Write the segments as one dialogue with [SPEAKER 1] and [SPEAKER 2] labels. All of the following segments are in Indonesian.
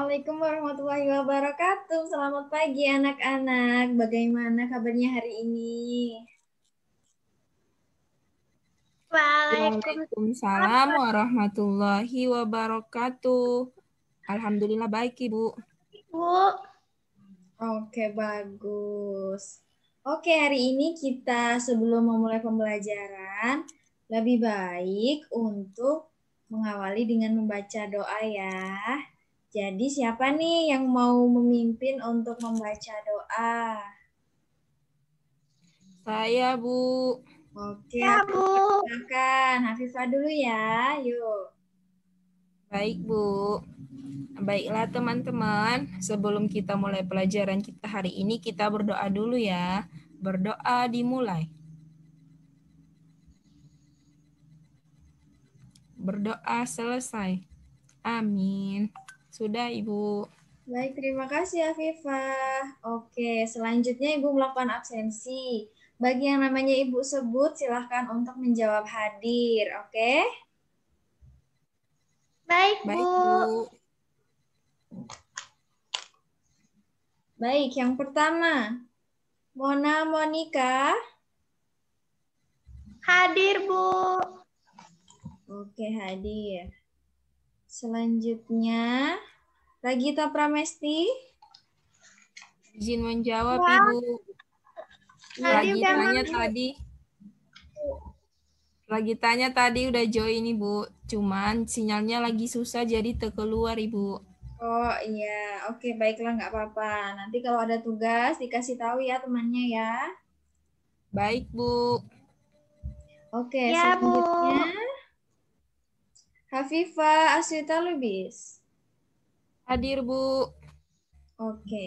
[SPEAKER 1] Assalamualaikum warahmatullahi wabarakatuh. Selamat pagi anak-anak. Bagaimana kabarnya hari ini?
[SPEAKER 2] Waalaikumsalam warahmatullahi wabarakatuh. Alhamdulillah baik, Ibu.
[SPEAKER 3] Bu.
[SPEAKER 1] Oke, bagus. Oke, hari ini kita sebelum memulai pembelajaran, lebih baik untuk mengawali dengan membaca doa ya. Jadi siapa nih yang mau memimpin untuk membaca doa?
[SPEAKER 2] Saya, Bu.
[SPEAKER 1] Oke,
[SPEAKER 3] Ya, Bu.
[SPEAKER 1] silakan. Hafifah dulu ya, yuk.
[SPEAKER 2] Baik, Bu. Baiklah teman-teman, sebelum kita mulai pelajaran kita hari ini, kita berdoa dulu ya. Berdoa dimulai. Berdoa selesai. Amin. Sudah, Ibu.
[SPEAKER 1] Baik, terima kasih Afifah. Oke, selanjutnya Ibu melakukan absensi. Bagi yang namanya Ibu sebut, silahkan untuk menjawab hadir, oke?
[SPEAKER 3] Baik,
[SPEAKER 2] Baik,
[SPEAKER 3] Bu.
[SPEAKER 2] Bu.
[SPEAKER 1] Baik, yang pertama, Mona Monika.
[SPEAKER 3] Hadir, Bu.
[SPEAKER 1] Oke, hadir. Selanjutnya, Ragita Pramesti.
[SPEAKER 2] Izin menjawab,
[SPEAKER 3] Ya.
[SPEAKER 2] Ibu.
[SPEAKER 3] Hadir,
[SPEAKER 2] Ragitanya tadi udah join, Ibu. Cuman sinyalnya lagi susah jadi terkeluar, Ibu.
[SPEAKER 1] Oh iya, oke baiklah nggak apa-apa. Nanti kalau ada tugas dikasih tahu ya temannya ya.
[SPEAKER 2] Baik, Bu.
[SPEAKER 1] Oke,
[SPEAKER 3] Ya,
[SPEAKER 1] selanjutnya
[SPEAKER 3] Bu.
[SPEAKER 1] Hafifah Aswita Lubis.
[SPEAKER 2] Hadir, Bu.
[SPEAKER 1] Oke.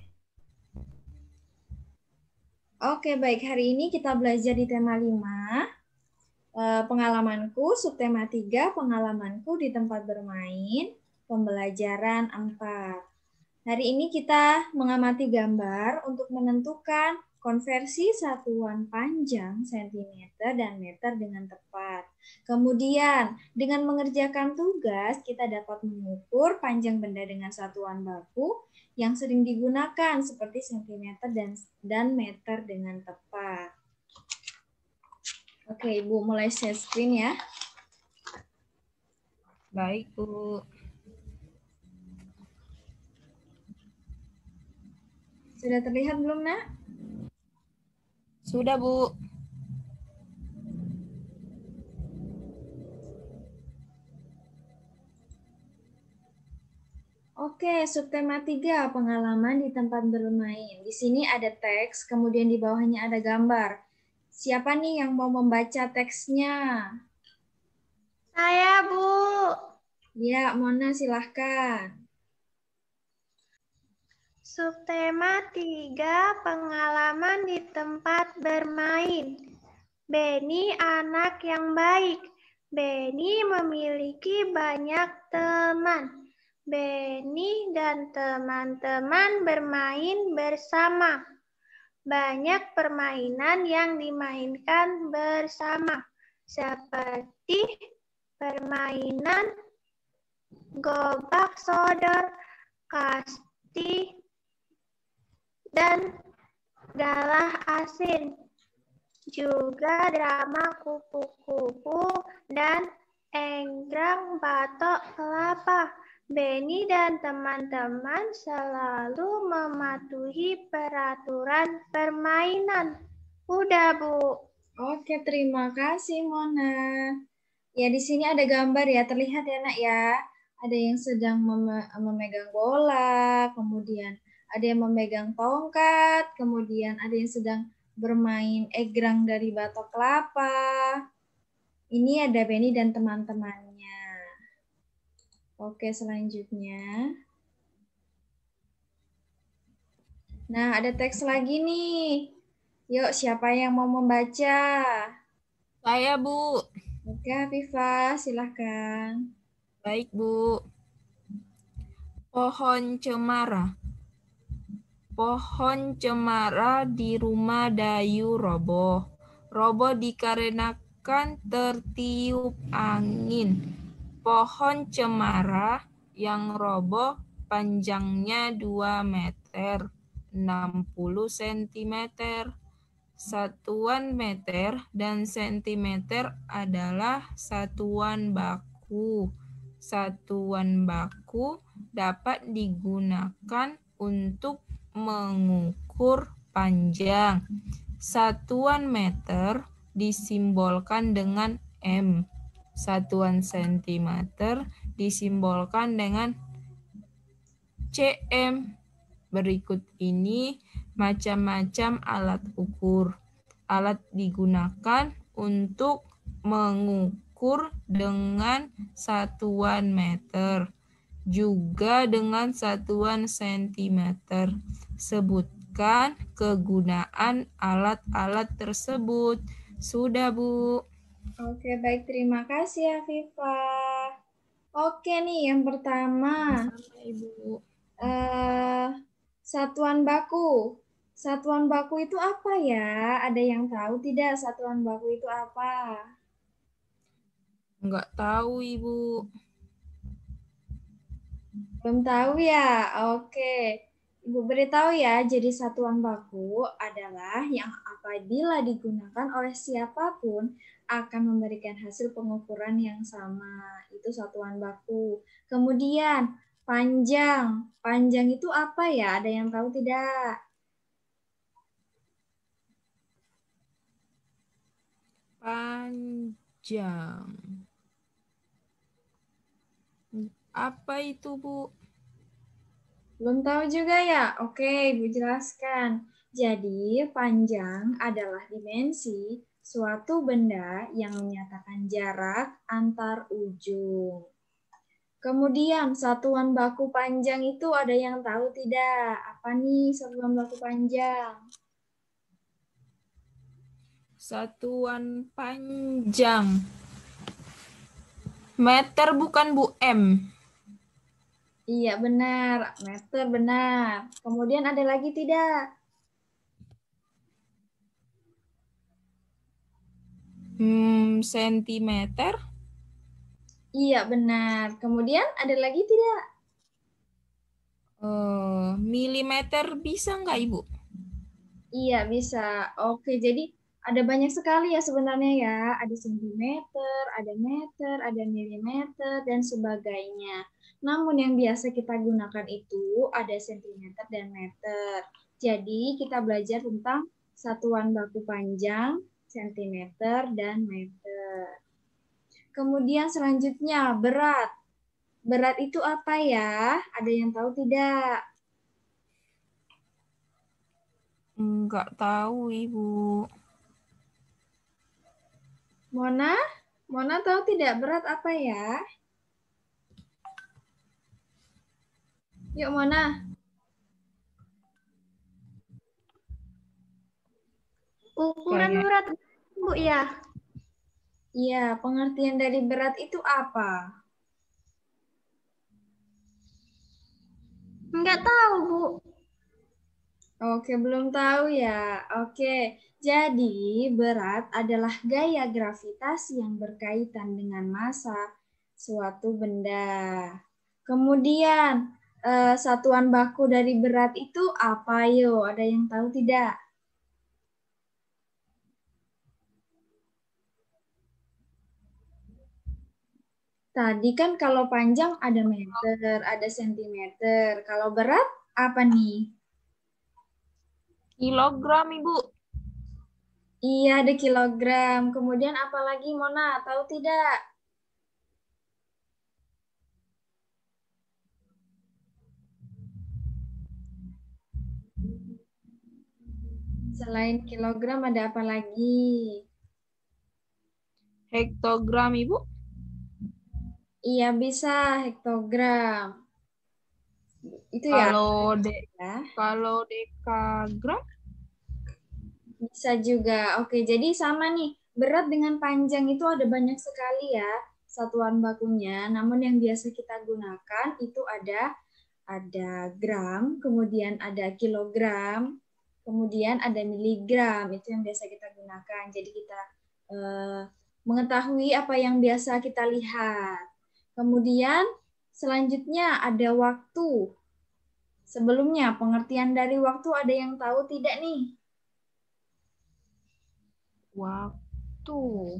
[SPEAKER 1] Oke, baik. Hari ini kita belajar di tema 5. Pengalamanku, subtema 3, pengalamanku di tempat bermain, pembelajaran 4. Hari ini kita mengamati gambar untuk menentukan konversi satuan panjang cm dan meter dengan tepat. Kemudian, dengan mengerjakan tugas, kita dapat mengukur panjang benda dengan satuan baku yang sering digunakan seperti cm dan meter dengan tepat. Oke, Ibu mulai share screen ya.
[SPEAKER 2] Baik, Bu.
[SPEAKER 1] Sudah terlihat belum, Nak?
[SPEAKER 2] Sudah, Bu.
[SPEAKER 1] Oke, subtema 3, pengalaman di tempat bermain. Di sini ada teks, kemudian di bawahnya ada gambar. Siapa nih yang mau membaca teksnya?
[SPEAKER 3] Saya, Bu.
[SPEAKER 1] Ya, Mona silahkan.
[SPEAKER 3] Subtema 3, pengalaman di tempat bermain. Beni anak yang baik. Beni memiliki banyak teman. Beni dan teman-teman bermain bersama. Banyak permainan yang dimainkan bersama, seperti permainan gobak sodor, kasti, dan galah asin. Juga drama kupu-kupu dan enggrang batok kelapa. Beni dan teman-teman selalu mematuhi peraturan permainan. Udah, Bu.
[SPEAKER 1] Oke, terima kasih Mona. Ya, di sini ada gambar ya, terlihat ya Nak ya. Ada yang sedang memegang bola, kemudian ada yang memegang tongkat, kemudian ada yang sedang bermain egrang dari batok kelapa. Ini ada Beni dan teman-temannya. Oke, selanjutnya. Nah, ada teks lagi nih. Yuk, siapa yang mau membaca?
[SPEAKER 2] Saya, Bu.
[SPEAKER 1] Oke, Afifah, silahkan.
[SPEAKER 2] Baik, Bu. Pohon cemara. Pohon cemara di rumah Dayu roboh. Roboh dikarenakan tertiup angin. Pohon cemara yang roboh panjangnya 2 meter, 60 cm. Satuan meter dan sentimeter adalah satuan baku. Satuan baku dapat digunakan untuk mengukur panjang. Satuan meter disimbolkan dengan M. Satuan sentimeter disimbolkan dengan cm. Berikut ini macam-macam alat ukur. Alat digunakan untuk mengukur dengan satuan meter, juga dengan satuan sentimeter. Sebutkan kegunaan alat-alat tersebut. Sudah, Bu.
[SPEAKER 1] Oke, baik. Terima kasih, Afifah. Oke nih, yang pertama.
[SPEAKER 2] Sama, Ibu.
[SPEAKER 1] Satuan baku. Satuan baku itu apa ya? Ada yang tahu tidak satuan baku itu apa?
[SPEAKER 2] Enggak tahu, Ibu.
[SPEAKER 1] Belum tahu ya? Oke. Ibu beritahu ya, jadi satuan baku adalah yang apabila digunakan oleh siapapun akan memberikan hasil pengukuran yang sama. Itu satuan baku. Kemudian, panjang. Panjang itu apa ya? Ada yang tahu tidak?
[SPEAKER 2] Panjang. Apa itu, Bu?
[SPEAKER 1] Belum tahu juga ya? Oke, Ibu jelaskan. Jadi, panjang adalah dimensi suatu benda yang menyatakan jarak antar ujung. Kemudian, satuan baku panjang itu ada yang tahu tidak? Apa nih satuan baku panjang?
[SPEAKER 2] Satuan panjang. Meter bukan, Bu, M.
[SPEAKER 1] Iya, benar. Meter, benar. Kemudian ada lagi tidak?
[SPEAKER 2] Sentimeter.
[SPEAKER 1] Iya, benar. Kemudian ada lagi tidak?
[SPEAKER 2] Milimeter bisa nggak, Ibu?
[SPEAKER 1] Iya, bisa. Oke, jadi ada banyak sekali ya sebenarnya ya. Ada sentimeter, ada meter, ada milimeter, dan sebagainya. Namun yang biasa kita gunakan itu ada sentimeter dan meter. Jadi kita belajar tentang satuan baku panjang, sentimeter, dan meter. Kemudian selanjutnya berat. Berat itu apa ya? Ada yang tahu tidak?
[SPEAKER 2] Nggak tahu, Ibu.
[SPEAKER 1] Mona? Mona tahu tidak berat apa ya? Yuk Mona.
[SPEAKER 3] Ukuran
[SPEAKER 2] Kayak
[SPEAKER 3] berat, Bu, ya?
[SPEAKER 1] Iya, pengertian dari berat itu apa?
[SPEAKER 3] Enggak tahu, Bu.
[SPEAKER 1] Oke, belum tahu ya. Oke, jadi berat adalah gaya gravitasi yang berkaitan dengan massa suatu benda. Kemudian, satuan baku dari berat itu apa, yo? Ada yang tahu tidak? Tadi kan kalau panjang ada meter, ada sentimeter. Kalau berat apa nih?
[SPEAKER 2] kilogram, Ibu.
[SPEAKER 1] Iya, ada kilogram. Kemudian apa lagi, Mona? Tahu tidak? Selain kilogram ada apa lagi?
[SPEAKER 2] Hektogram, Ibu.
[SPEAKER 1] Iya, bisa hektogram. Itu ya.
[SPEAKER 2] Kalau dekagram,
[SPEAKER 1] Bisa juga. Oke, jadi sama nih. Berat dengan panjang itu ada banyak sekali ya satuan bakunya. Namun yang biasa kita gunakan itu ada gram, kemudian ada kilogram, kemudian ada miligram. Itu yang biasa kita gunakan. Jadi kita mengetahui apa yang biasa kita lihat. Kemudian selanjutnya ada waktu. Sebelumnya, pengertian dari waktu ada yang tahu tidak nih?
[SPEAKER 2] Waktu.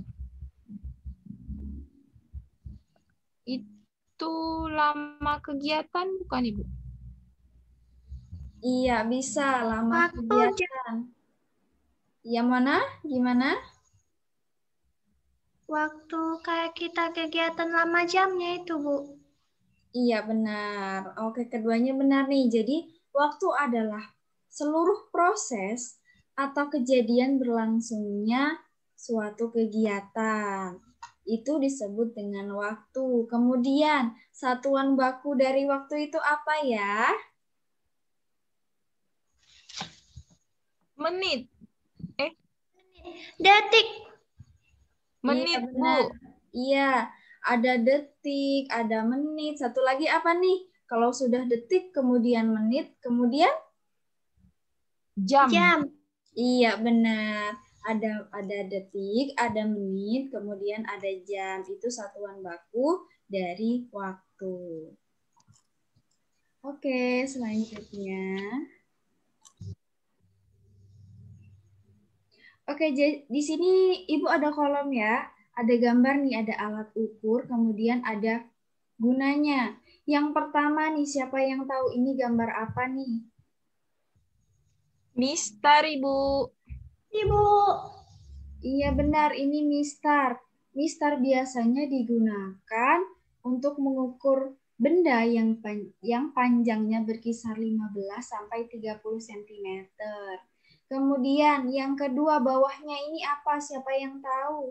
[SPEAKER 2] Itu lama kegiatan bukan, Ibu?
[SPEAKER 1] Iya, bisa lama
[SPEAKER 3] Waktu
[SPEAKER 1] kegiatan. Yang mana? Gimana?
[SPEAKER 3] waktu kayak kita kegiatan lama jamnya itu, Bu.
[SPEAKER 1] Iya, benar. Oke, keduanya benar nih. Jadi, waktu adalah seluruh proses atau kejadian berlangsungnya suatu kegiatan. Itu disebut dengan waktu. Kemudian, satuan baku dari waktu itu apa ya?
[SPEAKER 2] Menit.
[SPEAKER 3] Detik.
[SPEAKER 1] Iya,
[SPEAKER 2] Menit, Bu.
[SPEAKER 1] benar. Iya, ada detik, ada menit. Satu lagi apa nih? Kalau sudah detik, kemudian menit, kemudian
[SPEAKER 2] Jam.
[SPEAKER 3] Jam.
[SPEAKER 1] iya, benar. Ada detik, ada menit, kemudian ada jam. Itu satuan baku dari waktu. Oke, selanjutnya. Oke, di sini Ibu ada kolom ya. Ada gambar nih, ada alat ukur, kemudian ada gunanya. Yang pertama nih, siapa yang tahu ini gambar apa nih?
[SPEAKER 2] Mistar, Ibu.
[SPEAKER 3] Ibu.
[SPEAKER 1] Iya benar, ini mistar. Mistar biasanya digunakan untuk mengukur benda yang panjangnya berkisar 15 sampai 30 cm. Kemudian yang kedua bawahnya ini apa? Siapa yang tahu?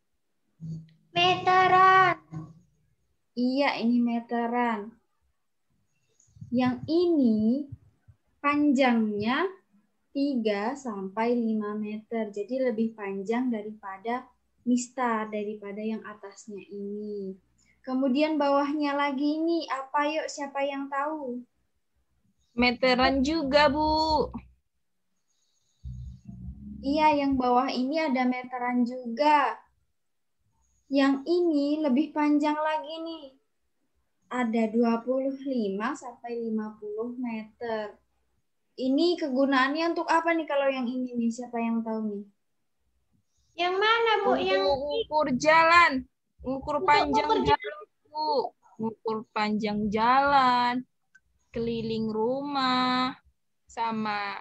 [SPEAKER 3] Meteran.
[SPEAKER 1] Iya, ini meteran. Yang ini panjangnya 3 sampai 5 meter. Jadi lebih panjang daripada mistar, daripada yang atasnya ini. Kemudian bawahnya lagi ini apa yuk? Siapa yang tahu?
[SPEAKER 2] Meteran juga, Bu.
[SPEAKER 1] Iya, yang bawah ini ada meteran juga. Yang ini lebih panjang lagi nih. Ada 25 sampai 50 meter. Ini kegunaannya untuk apa nih kalau yang ini nih? Siapa yang tahu nih?
[SPEAKER 3] Yang mana, Bu? Yang
[SPEAKER 2] Untuk ukur jalan. Ukur
[SPEAKER 3] untuk
[SPEAKER 2] panjang
[SPEAKER 3] ukur
[SPEAKER 2] jalan, Bu. Ukur panjang jalan. Keliling rumah. Sama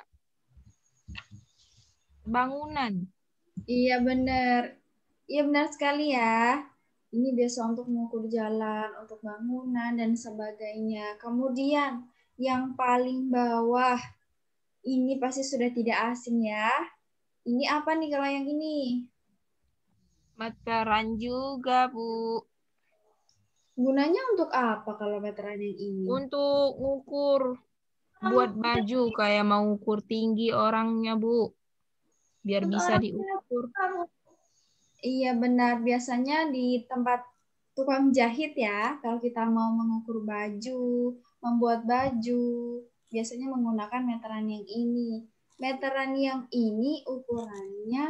[SPEAKER 2] bangunan.
[SPEAKER 1] Iya benar. Iya benar sekali ya. Ini biasa untuk mengukur jalan, untuk bangunan dan sebagainya. Kemudian yang paling bawah ini pasti sudah tidak asing ya. Ini apa nih kalau yang ini?
[SPEAKER 2] Meteran juga, Bu.
[SPEAKER 1] Gunanya untuk apa kalau meteran yang ini?
[SPEAKER 2] Untuk ukur buat baju kayak mau ukur tinggi orangnya, Bu. Biar
[SPEAKER 3] untuk
[SPEAKER 2] bisa
[SPEAKER 3] orang
[SPEAKER 2] diukur.
[SPEAKER 3] tua, Bu.
[SPEAKER 1] Iya benar, biasanya di tempat tukang jahit ya, kalau kita mau mengukur baju, membuat baju, biasanya menggunakan meteran yang ini. Meteran yang ini ukurannya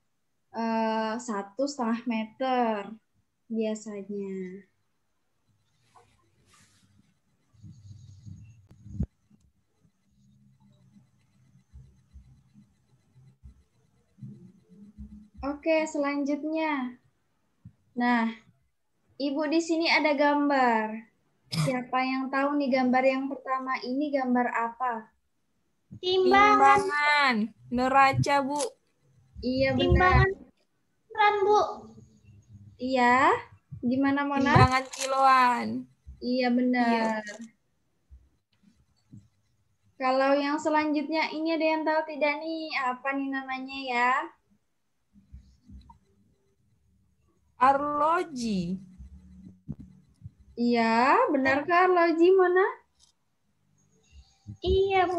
[SPEAKER 1] 1,5 meter biasanya. Oke, selanjutnya. Nah, Ibu di sini ada gambar. Siapa yang tahu nih gambar yang pertama ini gambar apa?
[SPEAKER 3] Timbangan.
[SPEAKER 2] Timbangan. Neraca, Bu.
[SPEAKER 1] Iya benar.
[SPEAKER 3] Timbangan berat, Bu.
[SPEAKER 1] Iya. Gimana Mona?
[SPEAKER 2] Timbangan kiloan.
[SPEAKER 1] Iya
[SPEAKER 2] Iya.
[SPEAKER 1] benar. Kalau yang selanjutnya ini ada yang tahu tidak nih apa nih namanya ya?
[SPEAKER 2] Arloji.
[SPEAKER 1] Iya, benarkah arloji Mona?
[SPEAKER 3] Iya, Bu.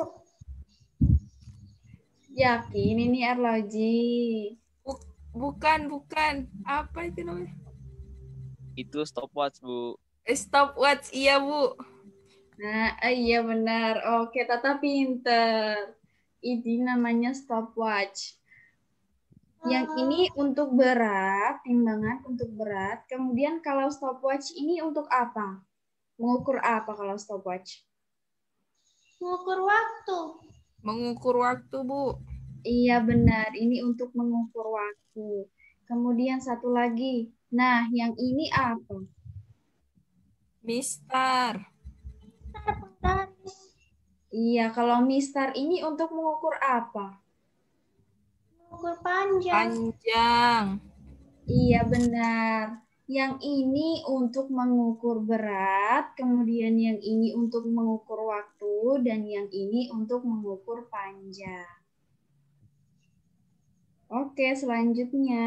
[SPEAKER 1] Yakin ini arloji.
[SPEAKER 2] Bukan. Apa itu namanya?
[SPEAKER 4] Itu stopwatch, Bu.
[SPEAKER 2] Stopwatch, iya, Bu.
[SPEAKER 1] Nah, iya benar. Oke, Tata pinter. Ini namanya stopwatch. Yang ini untuk berat, timbangan untuk berat. Kemudian kalau stopwatch ini untuk apa? Mengukur apa kalau stopwatch?
[SPEAKER 3] Mengukur waktu.
[SPEAKER 2] Mengukur waktu, Bu.
[SPEAKER 1] Iya benar, ini untuk mengukur waktu. Kemudian satu lagi. Nah, yang ini apa?
[SPEAKER 2] Mistar.
[SPEAKER 3] Penggaris.
[SPEAKER 1] Iya, kalau mistar ini untuk mengukur apa?
[SPEAKER 3] Mengukur panjang.
[SPEAKER 2] Panjang.
[SPEAKER 1] Iya benar. Yang ini untuk mengukur berat, kemudian yang ini untuk mengukur waktu, dan yang ini untuk mengukur panjang. Oke, selanjutnya.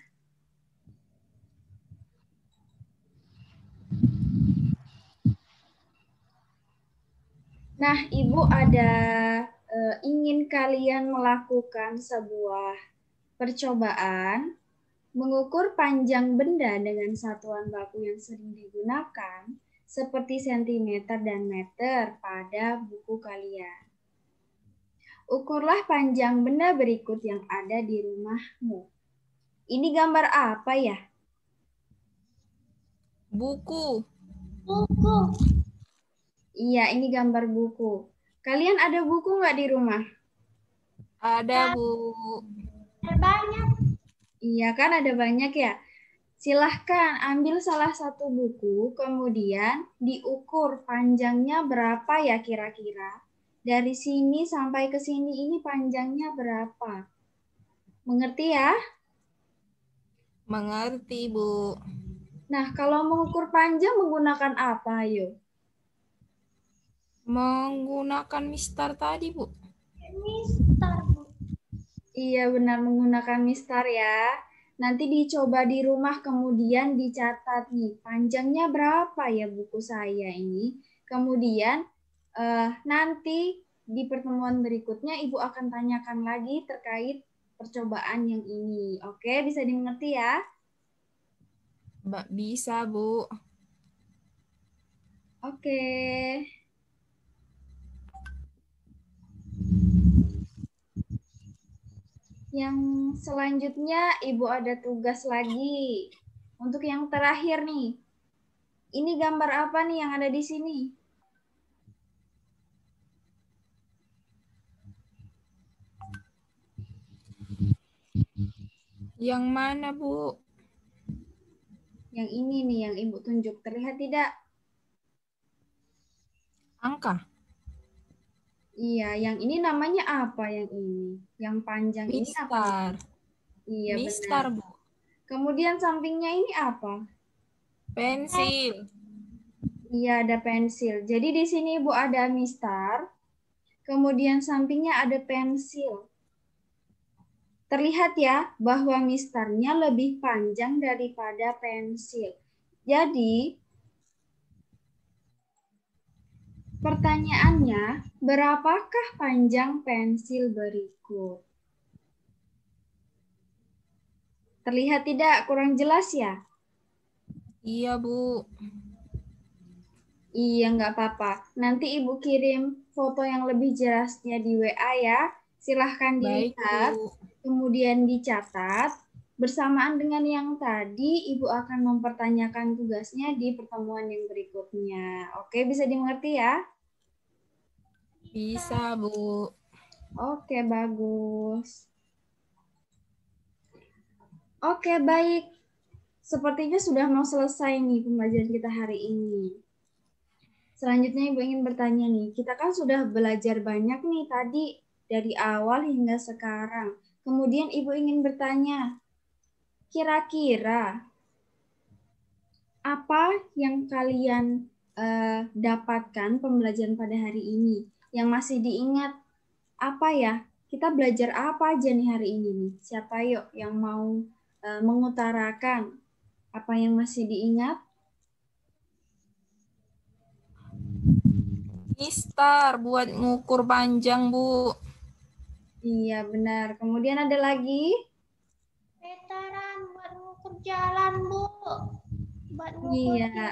[SPEAKER 1] Nah, Ibu ada ingin kalian melakukan sebuah percobaan mengukur panjang benda dengan satuan baku yang sering digunakan seperti sentimeter dan meter pada buku kalian. Ukurlah panjang benda berikut yang ada di rumahmu. Ini gambar apa ya?
[SPEAKER 2] Buku.
[SPEAKER 3] Buku.
[SPEAKER 1] Iya, ini gambar buku. Kalian ada buku nggak di rumah?
[SPEAKER 2] Ada, Bu.
[SPEAKER 3] Ada banyak.
[SPEAKER 1] Iya kan, ada banyak ya. Silahkan ambil salah satu buku, kemudian diukur panjangnya berapa ya kira-kira. Dari sini sampai ke sini ini panjangnya berapa? Mengerti ya?
[SPEAKER 2] Mengerti, Bu.
[SPEAKER 1] Nah, kalau mengukur panjang menggunakan apa, ayo?
[SPEAKER 2] Menggunakan mistar tadi, Bu.
[SPEAKER 3] Mistar, Bu.
[SPEAKER 1] Iya, benar menggunakan mistar ya. Nanti dicoba di rumah, kemudian dicatat nih, panjangnya berapa ya buku saya ini. Kemudian nanti di pertemuan berikutnya Ibu akan tanyakan lagi terkait percobaan yang ini. Oke, bisa dimengerti ya?
[SPEAKER 2] Bisa, Bu.
[SPEAKER 1] Oke. Yang selanjutnya Ibu ada tugas lagi. Untuk yang terakhir nih. Ini gambar apa nih yang ada di sini?
[SPEAKER 2] Yang mana, Bu?
[SPEAKER 1] Yang ini nih yang Ibu tunjuk. Terlihat tidak?
[SPEAKER 2] Angka.
[SPEAKER 1] Iya, yang ini namanya apa yang ini? Yang panjang ini apa?
[SPEAKER 2] Mistar.
[SPEAKER 1] Iya,
[SPEAKER 2] Mistar,
[SPEAKER 1] benar.
[SPEAKER 2] Bu.
[SPEAKER 1] Kemudian sampingnya ini apa?
[SPEAKER 2] Pensil.
[SPEAKER 1] Iya, ada pensil. Jadi di sini Ibu ada mistar, kemudian sampingnya ada pensil. Terlihat ya bahwa mistarnya lebih panjang daripada pensil. Jadi pertanyaannya, berapakah panjang pensil berikut? Terlihat tidak? Kurang jelas ya?
[SPEAKER 2] Iya, Bu.
[SPEAKER 1] Iya, nggak apa-apa. Nanti Ibu kirim foto yang lebih jelasnya di WA ya. Silahkan
[SPEAKER 2] Baik,
[SPEAKER 1] dilihat,
[SPEAKER 2] Bu.
[SPEAKER 1] kemudian dicatat. Bersamaan dengan yang tadi, Ibu akan mempertanyakan tugasnya di pertemuan yang berikutnya. Oke, bisa dimengerti ya?
[SPEAKER 2] Bisa, Bu.
[SPEAKER 1] Oke, bagus. Oke, baik. Sepertinya sudah mau selesai nih pembelajaran kita hari ini. Selanjutnya Ibu ingin bertanya nih, kita kan sudah belajar banyak nih tadi dari awal hingga sekarang. Kemudian Ibu ingin bertanya, kira-kira apa yang kalian dapatkan pembelajaran pada hari ini? Yang masih diingat apa ya? Kita belajar apa aja nih hari ini nih? Siapa yuk yang mau mengutarakan apa yang masih diingat?
[SPEAKER 2] Mistar buat ngukur panjang, Bu.
[SPEAKER 1] Iya benar. Kemudian ada lagi?
[SPEAKER 3] Meteran buat mengukur jalan, Bu. Buat mengukur
[SPEAKER 1] Iya.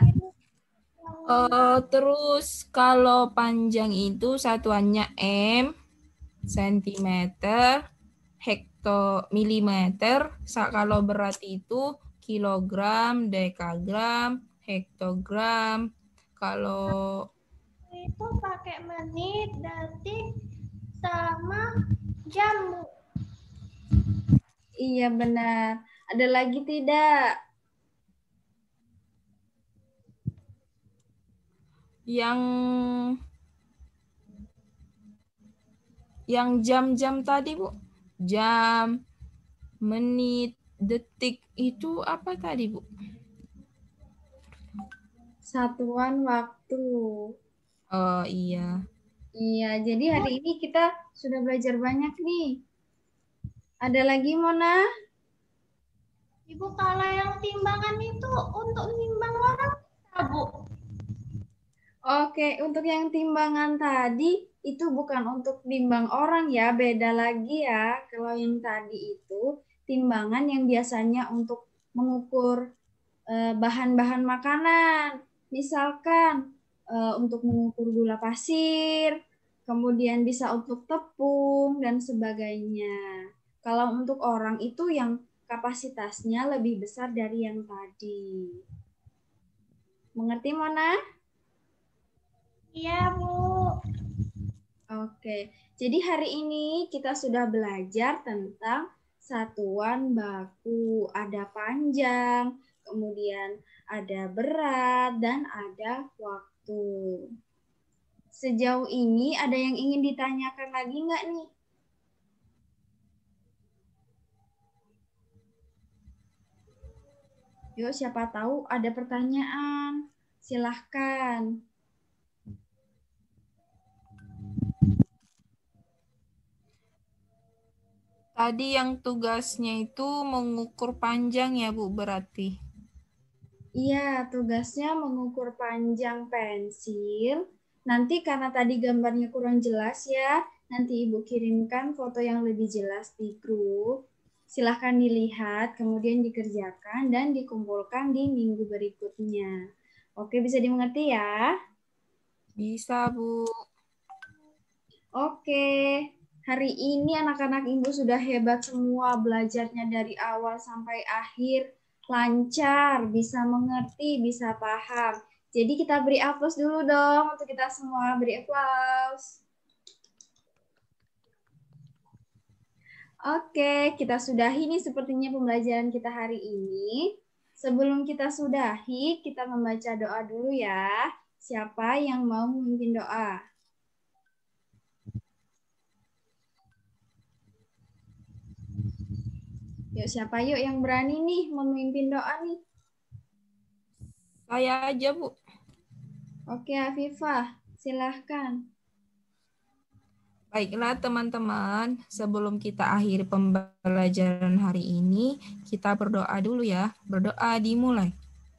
[SPEAKER 2] Terus kalau panjang itu satuannya M, sentimeter, milimeter. Kalau berat itu kilogram, dekagram, hektogram. Kalau
[SPEAKER 3] itu pakai menit, detik, sama jam, Bu.
[SPEAKER 1] Iya benar. Ada lagi tidak?
[SPEAKER 2] Yang jam-jam tadi, Bu. Jam, menit, detik itu apa tadi, Bu?
[SPEAKER 1] Satuan waktu.
[SPEAKER 2] Oh iya.
[SPEAKER 1] Iya, jadi hari ini kita sudah belajar banyak nih. Ada lagi, Mona?
[SPEAKER 3] Ibu, kalau yang timbangan itu untuk nimbang orang, Bu.
[SPEAKER 1] Oke, untuk yang timbangan tadi itu bukan untuk timbang orang ya, beda lagi ya. Kalau yang tadi itu timbangan yang biasanya untuk mengukur bahan-bahan makanan. Misalkan untuk mengukur gula pasir, kemudian bisa untuk tepung dan sebagainya. Kalau untuk orang itu yang kapasitasnya lebih besar dari yang tadi. Mengerti, Mona?
[SPEAKER 3] Iya, Bu.
[SPEAKER 1] Oke, jadi hari ini kita sudah belajar tentang satuan baku. Ada panjang, kemudian ada berat, dan ada waktu. Sejauh ini ada yang ingin ditanyakan lagi nggak nih? Yuk, siapa tahu ada pertanyaan. Silahkan.
[SPEAKER 2] Tadi yang tugasnya itu mengukur panjang ya, Bu, berarti.
[SPEAKER 1] Iya, tugasnya mengukur panjang pensil. Nanti karena tadi gambarnya kurang jelas ya, nanti Ibu kirimkan foto yang lebih jelas di grup. Silahkan dilihat, kemudian dikerjakan dan dikumpulkan di minggu berikutnya. Oke, bisa dimengerti ya?
[SPEAKER 2] Bisa, Bu.
[SPEAKER 1] Oke, hari ini anak-anak Ibu sudah hebat semua belajarnya dari awal sampai akhir. Lancar, bisa mengerti, bisa paham. Jadi kita beri aplaus dulu dong untuk kita semua. Beri aplaus. Oke, kita sudahi nih sepertinya pembelajaran kita hari ini. Sebelum kita sudahi, kita membaca doa dulu ya. Siapa yang mau memimpin doa? Yuk, siapa yuk yang berani nih memimpin doa nih?
[SPEAKER 2] Saya aja, Bu.
[SPEAKER 1] Oke, Afifah, silahkan.
[SPEAKER 2] Baiklah teman-teman, sebelum kita akhiri pembelajaran hari ini, kita berdoa dulu ya. Berdoa dimulai.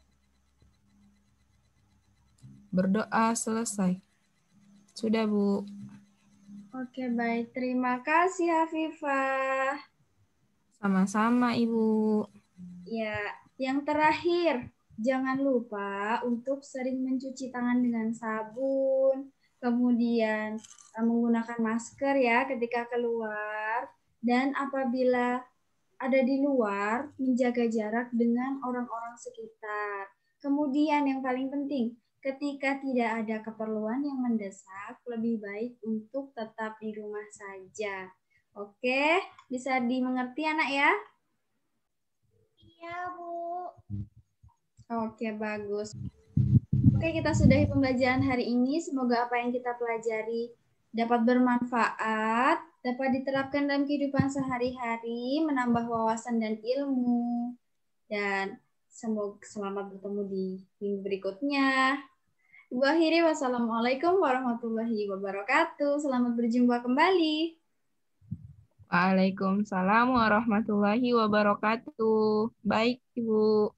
[SPEAKER 2] Berdoa selesai. Sudah, Bu.
[SPEAKER 1] Oke, baik. Terima kasih, Afifah.
[SPEAKER 2] Sama-sama, Ibu.
[SPEAKER 1] Ya, yang terakhir, jangan lupa untuk sering mencuci tangan dengan sabun, kemudian menggunakan masker ya ketika keluar, dan apabila ada di luar, menjaga jarak dengan orang-orang sekitar. Kemudian yang paling penting, ketika tidak ada keperluan yang mendesak, lebih baik untuk tetap di rumah saja. Oke, bisa dimengerti anak ya?
[SPEAKER 3] Iya, Bu.
[SPEAKER 1] Oke, bagus. Oke, kita sudahi pembelajaran hari ini. Semoga apa yang kita pelajari dapat bermanfaat, dapat diterapkan dalam kehidupan sehari-hari, menambah wawasan dan ilmu. Dan semoga selamat bertemu di minggu berikutnya. Ibu akhiri, wassalamualaikum warahmatullahi wabarakatuh. Selamat berjumpa kembali.
[SPEAKER 2] Waalaikumsalam warahmatullahi wabarakatuh. Baik, Ibu.